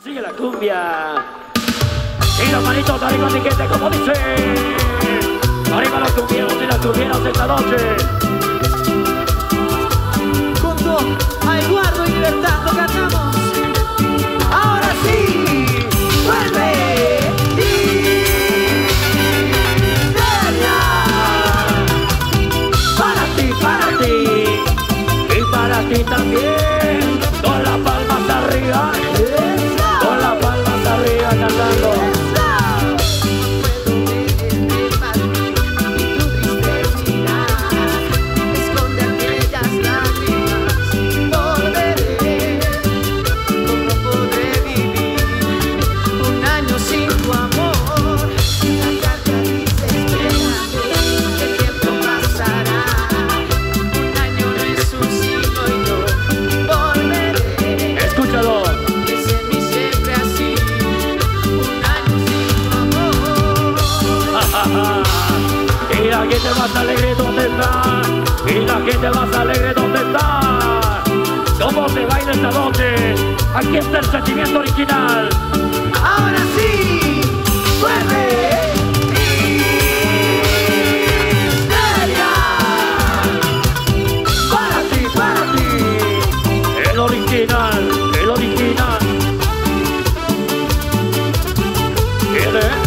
Sigue la cumbia. Y las manitos arriba, mi gente, como dice. Arriba los cumbieros y las cumbieras esta noche. Junto a Eduardo y Libertad lo cantamos. Ahora sí, vuelve. Para ti y para ti también. Con las palmas arriba, con las palmas arriba cantando. Y la gente más alegre donde está, y la gente más alegre donde está. ¿Cómo se baila esta noche? Aquí está el sentimiento original. Ahora sí, vuelve. Para ti, el original, el original. ¿Quiere?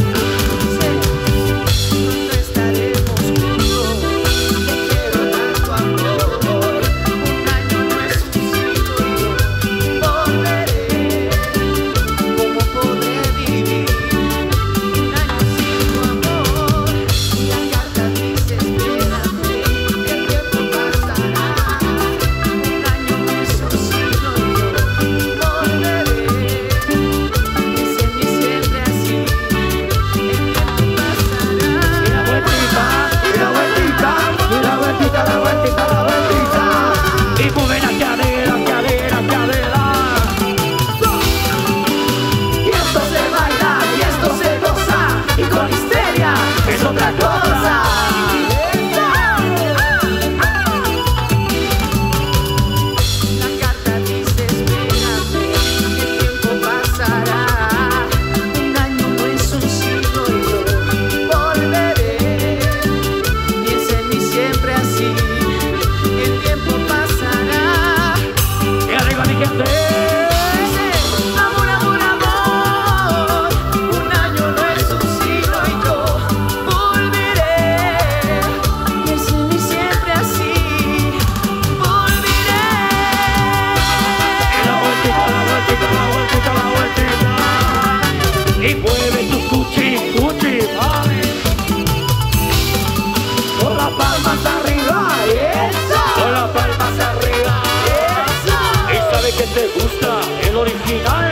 Otra cosa. La carta dice espérate, el tiempo pasará. Un año no es un siglo y yo volveré. Piensa en mí siempre así, el tiempo pasará. Y arriba mi gente. Y mueve tu cuchi, cuchi, vale. Con las palmas arriba, eso. Con las palmas arriba, eso. Y sabe que te gusta el original.